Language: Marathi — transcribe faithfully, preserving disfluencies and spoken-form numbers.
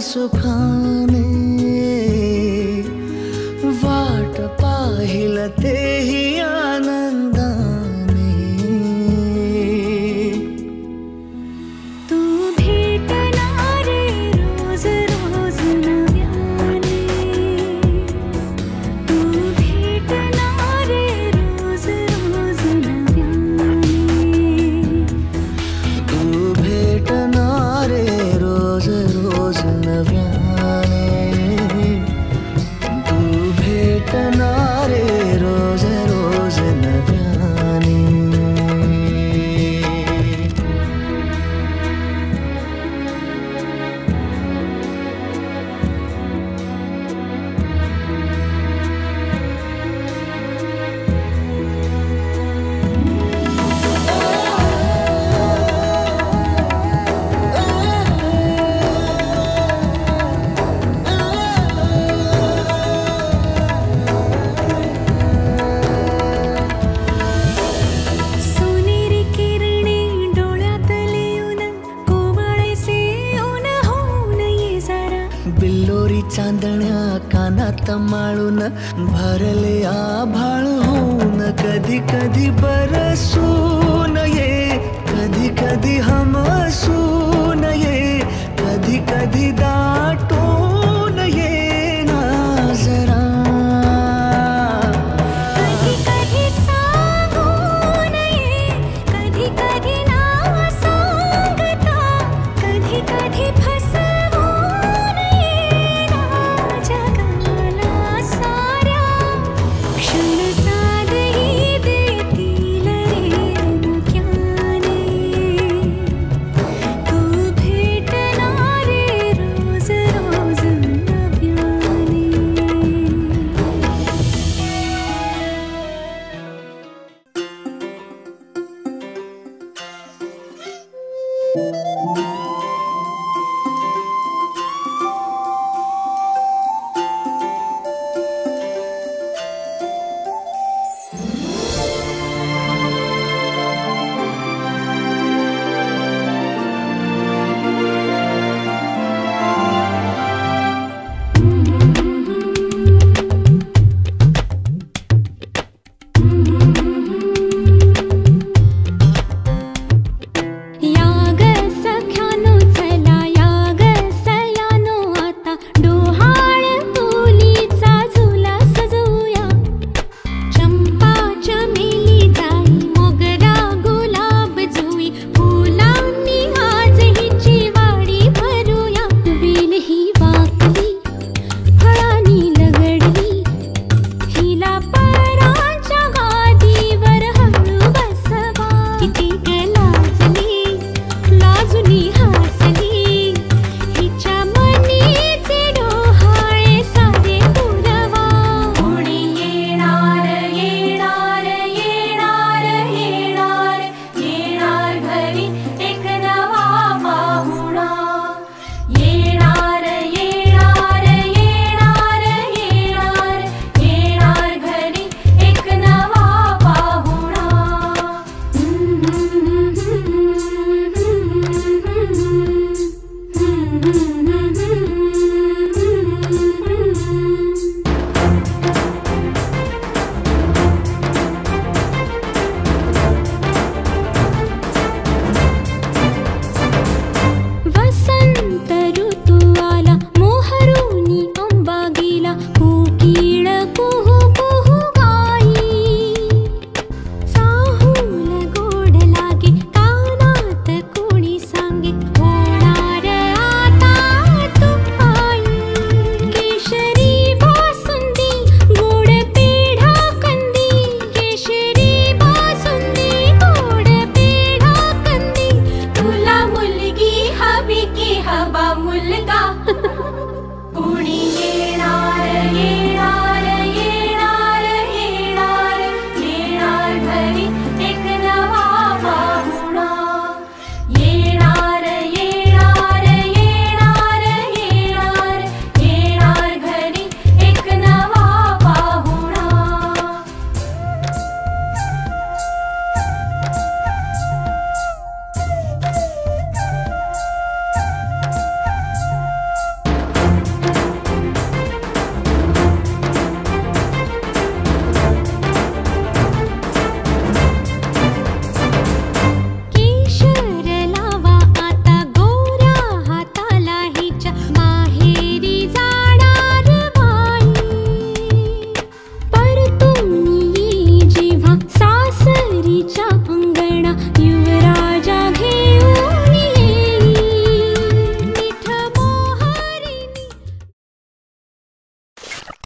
सुखाने वाट पाहिल तेही आनंदाने तू भेटणारे रोज रोज नव्याने तू भेटणारे रोज रोज नव्याने तू भेटणारे रोज रोज नव्याने तू भेटणारे रोज रोज नव्याने सोनेरी किरणे डोळ्यातले ऊन कोवळेसे ऊन होऊन ये जरा बिल्लोरी चांदण्या कानात माळून भरले आभाळ होऊन कधी कधी बरसून ये कधी कधी हमसून ये कधी कधी दाटून ये ना जरा कधी कधी सांगून ये कधी कधी ना सांगता कधी कधी फसवून ये ना जगाला साऱ्या क्षण साधही देतील रे मुक्याने तू भेटणारे रोज रोज नव्याने या ग म्हणा